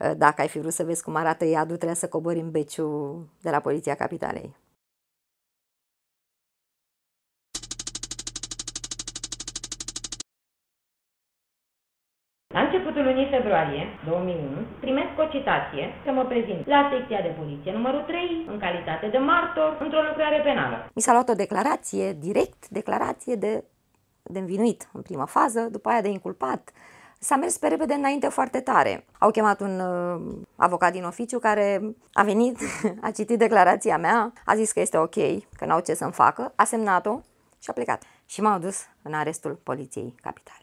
Dacă ai fi vrut să vezi cum arată iadul, trebuia să cobori în beciul de la Poliția Capitalei. La începutul lunii februarie 2001, primesc o citație să mă prezint la secția de poliție numărul 3, în calitate de martor, într-o lucrare penală. Mi s-a luat o declarație, declarație de învinuit în prima fază, după aia de inculpat. S-a mers pe repede înainte foarte tare. Au chemat un avocat din oficiu care a venit, a citit declarația mea, a zis că este ok, că n-au ce să-mi facă, a semnat-o și a plecat. Și m-au dus în arestul Poliției Capitalei.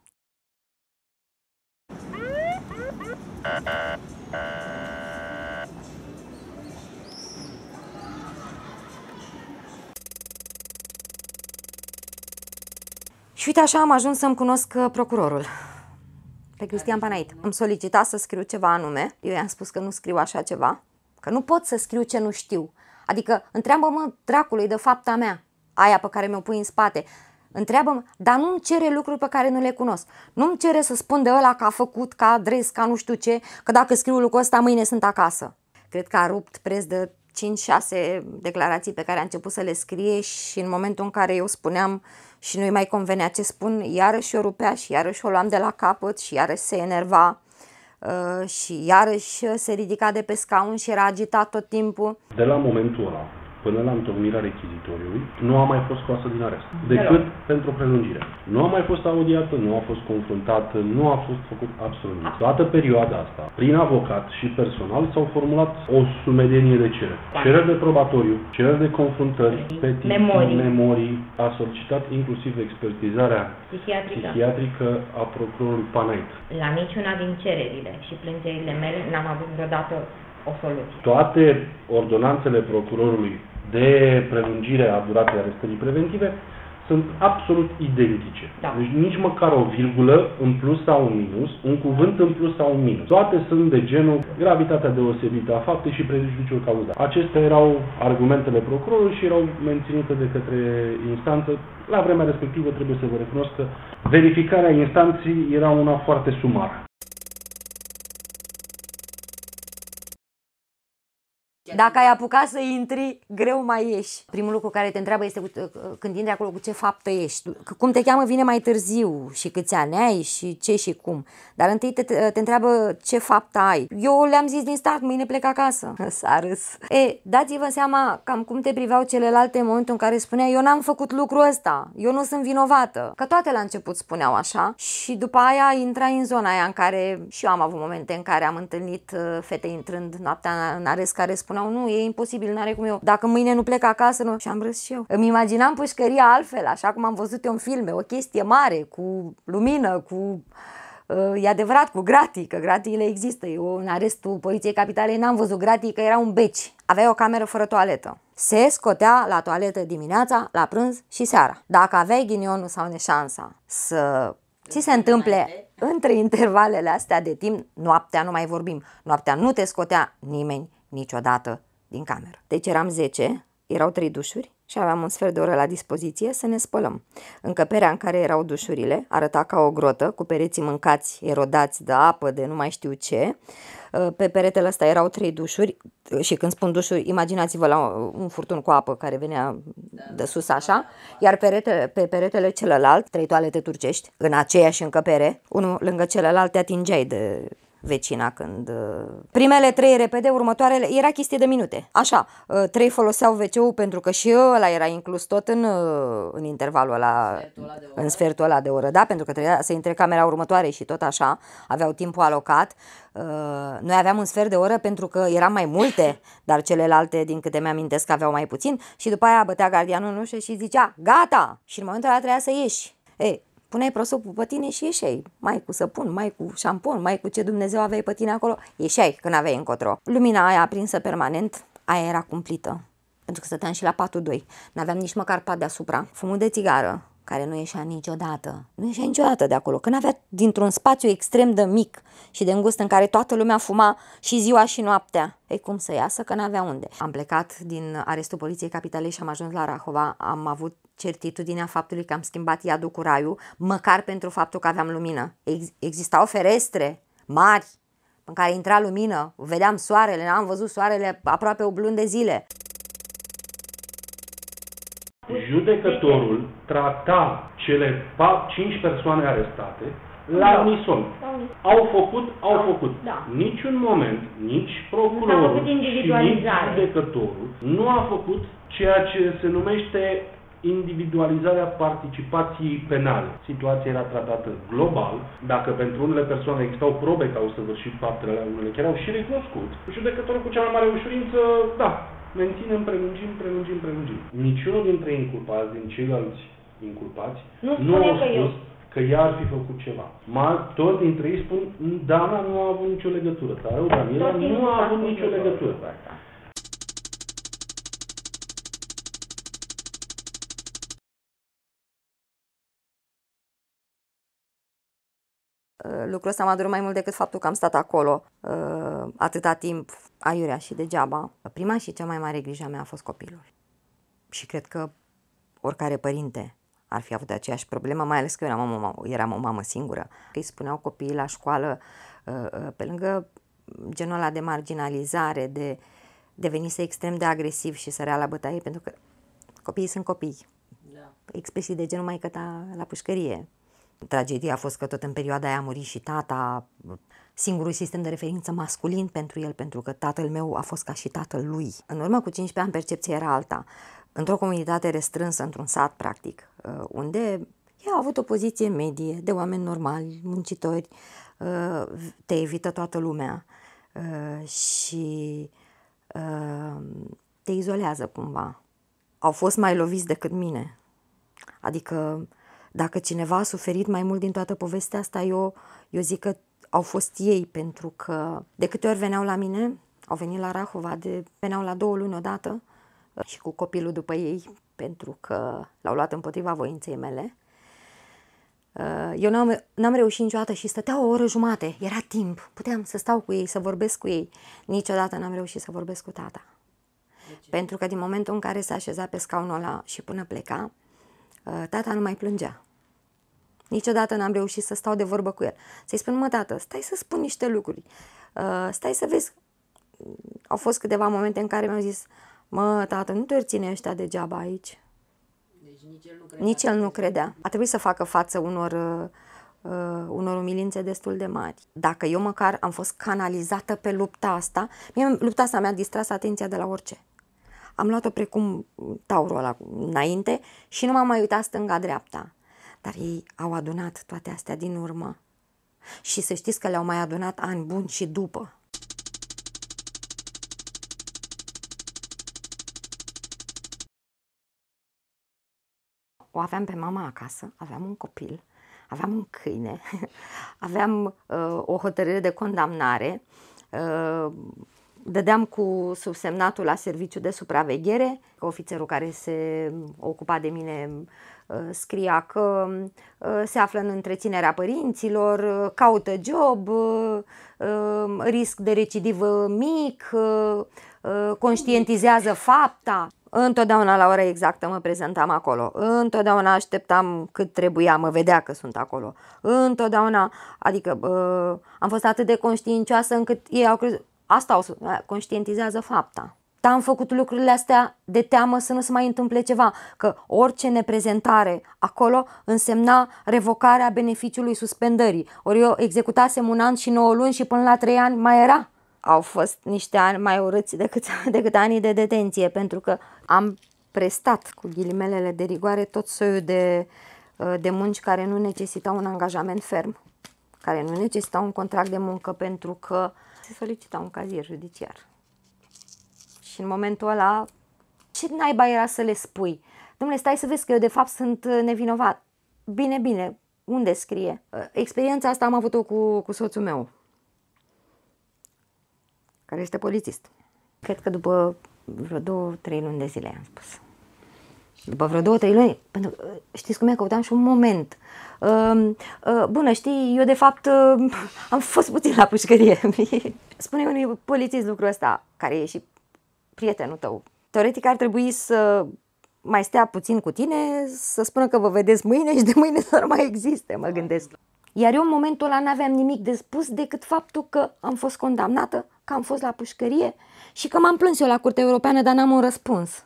Și uite așa am ajuns să-mi cunosc procurorul, pe Cristian Panait. Îmi solicita să scriu ceva anume, eu i-am spus că nu scriu așa ceva, că nu pot să scriu ce nu știu. Adică întreabă-mă dracului de fapta mea, aia pe care mi-o pui în spate. Întreabă-mă, dar nu-mi cere lucruri pe care nu le cunosc. Nu-mi cere să spun de ăla că a făcut, ca adres, ca nu știu ce, că dacă scriu lucrul ăsta, mâine sunt acasă. Cred că a rupt preț de 5-6 declarații pe care a început să le scrie și în momentul în care eu spuneam și nu-i mai convenea ce spun, iarăși o rupea și iarăși o luam de la capăt și iarăși se enerva și iarăși se ridica de pe scaun și era agitat tot timpul. De la momentul ăla până la întocmirea rechizitoriului, nu a mai fost scoasă din arest, decât pentru prelungire. Nu a mai fost audiată, nu a fost confruntată, nu a fost făcut absolut nimic. Toată perioada asta, prin avocat și personal, s-au formulat o sumedenie de cereri. Cereri de probatoriu, cereri de confruntări, petiții, memorii. A solicitat inclusiv expertizarea psihiatrică a procurorului Panait. La niciuna din cererile și plângerile mele n-am avut vreodată o soluție. Toate ordonanțele procurorului de prelungire a duratei arestării preventive sunt absolut identice. Da. Deci nici măcar o virgulă în plus sau în minus, un cuvânt în plus sau în minus. Toate sunt de genul gravitatea deosebită a faptei și prejudiciul cauzal. Acestea erau argumentele procurorului și erau menținute de către instanță. La vremea respectivă trebuie să vă recunosc că verificarea instanței era una foarte sumară. Dacă ai apucat să intri, greu mai ieși. Primul lucru care te întreabă este când intri acolo cu ce faptă ești. Cum te cheamă vine mai târziu și câți ani ai și ce și cum. Dar întâi te întreabă ce faptă ai. Eu le-am zis din start, mâine plec acasă. S-a râs. Dați-vă seama cam cum te priveau celelalte în momentul în care spunea eu n-am făcut lucrul ăsta, eu nu sunt vinovată. Că toate la început spuneau așa și după aia intrai în zona aia în care și eu am avut momente în care am întâlnit fete intrând noaptea în arest care spuneau nu, e imposibil, n-are cum eu. Dacă mâine nu plec acasă, nu. Și am râs și eu. Îmi imaginam pușcăria altfel, așa cum am văzut eu în filme, o chestie mare, cu lumină, cu... e adevărat, cu gratii, că gratiile există. Eu în arestul Poliției Capitalei n-am văzut gratii, că era un beci. Aveai o cameră fără toaletă. Se scotea la toaletă dimineața, la prânz și seara. Dacă aveai ghinionul sau neșansa să... Ce se întâmple între intervalele astea de timp, noaptea nu mai vorbim. Noaptea nu te scotea nimeni niciodată din cameră. Deci eram 10, erau 3 dușuri și aveam un sfert de oră la dispoziție să ne spălăm. Încăperea în care erau dușurile arăta ca o grotă, cu pereții mâncați, erodați de apă, de nu mai știu ce. Pe peretele ăsta erau 3 dușuri și când spun dușuri, imaginați-vă la un furtun cu apă care venea de sus așa, iar pe peretele celălalt, 3 toalete turcești, în aceeași încăpere, unul lângă celălalt te atingeai de vecina când... Primele 3 repede, următoarele, era chestie de minute. Așa, 3 foloseau WC-ul pentru că și ăla era inclus tot în intervalul ăla, în sfertul ăla de oră, da? Pentru că trebuia să intre camera următoare și tot așa, aveau timpul alocat. Noi aveam un sfert de oră pentru că eram mai multe, dar celelalte, din câte mi-amintesc, aveau mai puțin și după aia bătea gardianul în ușă și zicea, gata! Și în momentul ăla trebuia să ieși. Puneai prosopul pe tine și ieșeai, mai cu săpun, mai cu șampon, mai cu ce Dumnezeu aveai pe tine acolo, ieșeai când aveai încotro. Lumina aia aprinsă permanent, aia era cumplită, pentru că stăteam și la patul 2, n-aveam nici măcar pat deasupra. Fumul de țigară, care nu ieșea niciodată, de acolo, când avea dintr-un spațiu extrem de mic și de îngust în care toată lumea fuma și ziua și noaptea. Cum să iasă, că n-avea unde. Am plecat din arestul Poliției Capitalei și am ajuns la Rahova, am avut certitudinea faptului că am schimbat iadul cu raiul, măcar pentru faptul că aveam lumină. Existau ferestre mari în care intra lumină, vedeam soarele, n-am văzut soarele aproape 8 luni de zile. Judecătorul trata cele 5 persoane arestate la unison. Au făcut. Da. Niciun moment, nici procurorul și nici judecătorul nu a făcut ceea ce se numește individualizarea participației penale. Situația era tratată global. Dacă pentru unele persoane existau probe că au săvârșit faptele alea, unele chiar au și recunoscut, judecătorul cu cea mai mare ușurință, da, menținem, prelungim. Niciunul dintre inculpați, din ceilalți inculpați, nu au spus că ea ar fi făcut ceva. Toți dintre ei spun, Dana nu a avut nicio legătură. Sau Daniela nu a avut nicio legătură. Lucrul ăsta m-a durut mai mult decât faptul că am stat acolo atâta timp, aiurea și degeaba. Prima și cea mai mare grijă a mea a fost copilul. Și cred că oricare părinte ar fi avut aceeași problemă, mai ales că eu eram o mamă singură. Îi spuneau copiii la școală, pe lângă genul ăla de marginalizare, de devenise extrem de agresiv și sărea la bătaie, pentru că copiii sunt copii. Da. Expresii de genul maică ta la pușcărie. Tragedia a fost că tot în perioada aia a murit și tata, singurul sistem de referință masculin pentru el, pentru că tatăl meu a fost ca și tatăl lui. În urmă cu 15 ani percepția era alta. Într-o comunitate restrânsă, într-un sat, practic, unde ei au avut o poziție medie, de oameni normali, muncitori, te evită toată lumea și te izolează cumva. Au fost mai loviți decât mine. Adică, dacă cineva a suferit mai mult din toată povestea asta, eu zic că au fost ei, pentru că de câte ori veneau la mine, au venit la Rahova, veneau la 2 luni odată și cu copilul după ei, pentru că l-au luat împotriva voinței mele. Eu n-am reușit niciodată și stăteau o oră jumate, era timp, puteam să stau cu ei, să vorbesc cu ei. Niciodată n-am reușit să vorbesc cu tata. Pentru că din momentul în care s-a așezat pe scaunul ăla și până pleca, tata nu mai plângea. Niciodată n-am reușit să stau de vorbă cu el. Să-i spun, mă, tată, stai să spun niște lucruri. Stai să vezi. Au fost câteva momente în care mi-au zis, mă, tată, nu te ține ăștia degeaba aici. Deci nici el nu credea. A trebuit să facă față unor umilințe destul de mari. Dacă eu măcar am fost canalizată pe lupta asta, lupta asta mi-a distras atenția de la orice. Am luat-o precum taurul ăla înainte și nu m-am mai uitat stânga-dreapta. Dar ei au adunat toate astea din urmă. Și să știți că le-au mai adunat ani buni și după. O aveam pe mama acasă, aveam un copil, aveam un câine, aveam o hotărâre de condamnare, dădeam cu subsemnatul la serviciu de supraveghere. Ofițerul care se ocupa de mine scria că se află în întreținerea părinților, caută job, risc de recidivă mic, conștientizează fapta. Întotdeauna la ora exactă mă prezentam acolo, întotdeauna așteptam cât trebuia, mă vedea că sunt acolo, întotdeauna, adică am fost atât de conștiincioasă încât ei au crezut, asta conștientizează fapta. Dar am făcut lucrurile astea de teamă să nu se mai întâmple ceva, că orice neprezentare acolo însemna revocarea beneficiului suspendării. Ori eu executasem 1 an și 9 luni și până la 3 ani mai era. Au fost niște ani mai urâți decât anii de detenție, pentru că am prestat, cu ghilimelele de rigoare, tot soiul de munci care nu necesitau un angajament ferm, care nu necesitau un contract de muncă, pentru că se solicita un cazier judiciar. Și în momentul ăla, ce naiba era să le spui? Dom'le, stai să vezi că eu de fapt sunt nevinovat. Bine, bine, unde scrie? Experiența asta am avut-o cu soțul meu, care este polițist. Cred că după vreo 2-3 luni de zile am spus. După vreo 2-3 luni, pentru că știți cum e, căutam și un moment. Bună, știi, eu de fapt am fost puțin la pușcărie. Spune unui polițist lucrul ăsta, care e și prietenul tău. Teoretic ar trebui să mai stea puțin cu tine, să spună că vă vedeți mâine și de mâine să nu mai existe, mă gândesc. Iar eu în momentul ăla n-aveam nimic de spus decât faptul că am fost condamnată, că am fost la pușcărie și că m-am plâns eu la Curtea Europeană, dar n-am un răspuns.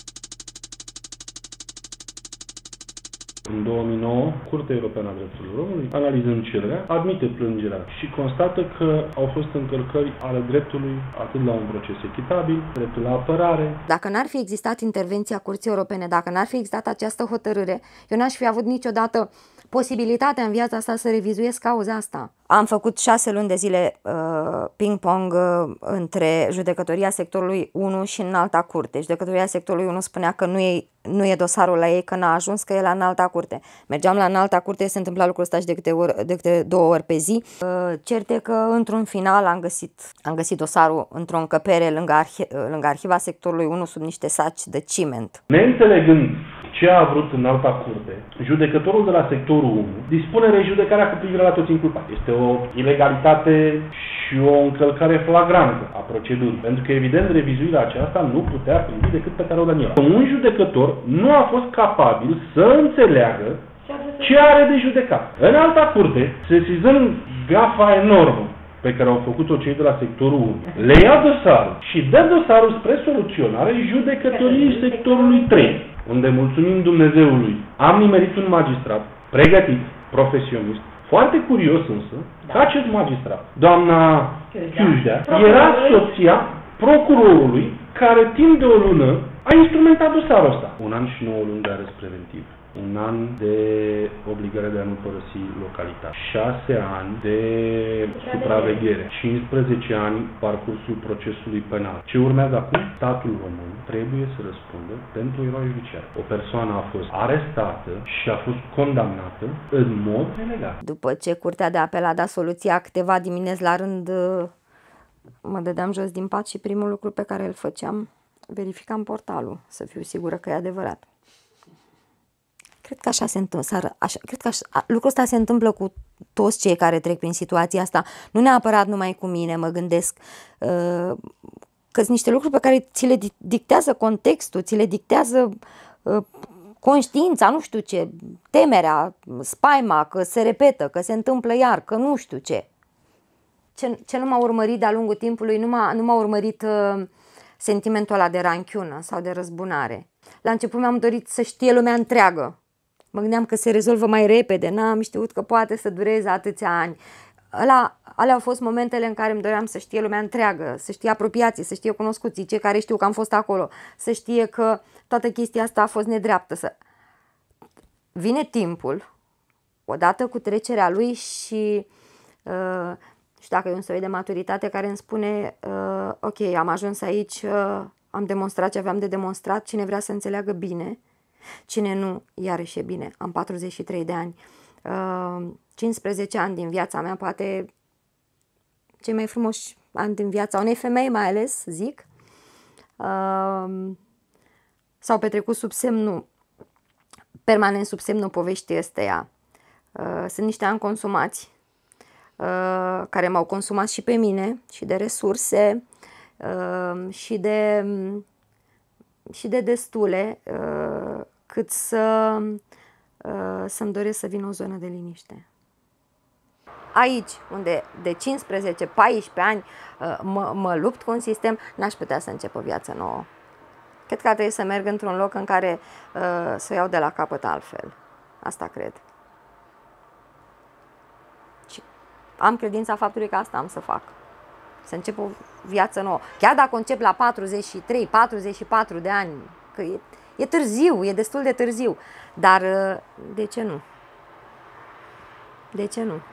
În 2009, Curtea Europeană a Drepturilor Omului, analizând cererea, admite plângerea și constată că au fost încălcări ale dreptului atât la un proces echitabil, dreptul la apărare. Dacă n-ar fi existat intervenția Curții Europene, dacă n-ar fi existat această hotărâre, eu n-aș fi avut niciodată posibilitatea în viața asta să revizuiesc cauza asta. Am făcut 6 luni de zile ping-pong între judecătoria sectorului 1 și înalta curte. Judecătoria sectorului 1 spunea că nu e dosarul la ei, că n-a ajuns, că e la înalta curte. Mergeam la înalta curte, se întâmpla lucrul ăsta și de câte 2 ori pe zi. Certe că într-un final am găsit dosarul într-o încăpere lângă arhiva sectorului 1 sub niște saci de ciment. Neînțelegând ce a vrut în alta curte, judecătorul de la sectorul 1 dispune rejudecarea cu privire la toți inculpați. Este o ilegalitate și o încălcare flagrantă a procedurii, pentru că, evident, revizuirea aceasta nu putea privi decât pe Carol Daniela. Un judecător nu a fost capabil să înțeleagă ce are de judecat. În alta curte, sesizând gafa enormă pe care au făcut-o cei de la sectorul 1, le ia dosarul și dă dosarul spre soluționare judecătoriei sectorului 3, unde, mulțumim Dumnezeului, am nimerit un magistrat pregătit, profesionist, foarte curios însă, că acest magistrat, doamna Chiujdea, era soția procurorului care timp de o lună a instrumentat dosarul ăsta. 1 an și 9 luni de arest preventiv. 1 an de obligare de a nu părăsi localitatea, 6 ani de supraveghere, 15 ani parcursul procesului penal. Ce urmează acum? Statul român trebuie să răspundă pentru eroare judiciară. O persoană a fost arestată și a fost condamnată în mod nelegal. După ce Curtea de Apel a dat soluția, câteva dimineți la rând mă dădeam jos din pat și primul lucru pe care îl făceam, verificam portalul, să fiu sigură că e adevărat. Cred că așa se întâmplă. Lucrul ăsta se întâmplă cu toți cei care trec prin situația asta. Nu neapărat numai cu mine, mă gândesc că sunt niște lucruri pe care ți le dictează contextul, ți le dictează conștiința, nu știu ce, temerea, spaima, că se repetă, că se întâmplă iar, că nu știu ce. Ce nu m-a urmărit de-a lungul timpului, nu m-a urmărit sentimentul ăla de ranchiună sau de răzbunare. La început mi-am dorit să știe lumea întreagă. Mă gândeam că se rezolvă mai repede, n-am știut că poate să dureze atâția ani. Alea au fost momentele în care îmi doream să știe lumea întreagă, să știe apropiații, să știe cunoscuții, cei care știu că am fost acolo, să știe că toată chestia asta a fost nedreaptă. Vine timpul, odată cu trecerea lui și știu dacă e un soi de maturitate care îmi spune ok, am ajuns aici, am demonstrat ce aveam de demonstrat, cine vrea să înțeleagă bine, cine nu, iarăși e bine, am 43 de ani, 15 ani din viața mea, poate cei mai frumoși ani din viața unei femei mai ales, zic, s-au petrecut sub semnul, permanent sub semnul poveștii ăsteia. Sunt niște ani consumați, care m-au consumat și pe mine, și de resurse, și de destule, cât să-mi doresc să vin o zonă de liniște. Aici, unde de 15-14 ani mă lupt cu un sistem, n-aș putea să încep o viață nouă. Cred că trebuie să merg într-un loc în care să o iau de la capăt altfel. Asta cred. Și am credința faptului că asta am să fac. Să încep o viață nouă. Chiar dacă o încep la 43-44 de ani, că e târziu, e destul de târziu. Dar de ce nu? De ce nu?